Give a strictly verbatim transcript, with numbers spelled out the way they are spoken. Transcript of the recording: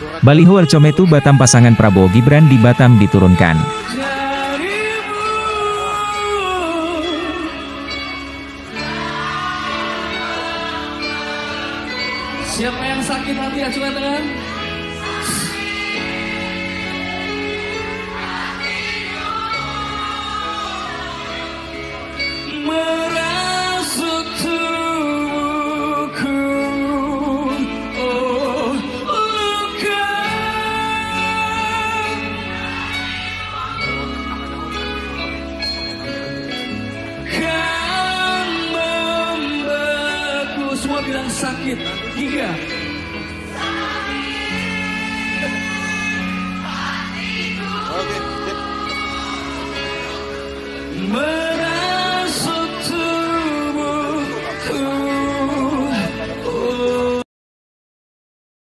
Baliho Ercometu Batam pasangan Prabowo Gibran di Batam diturunkan. Siapa yang sakit hati, acuan tangan.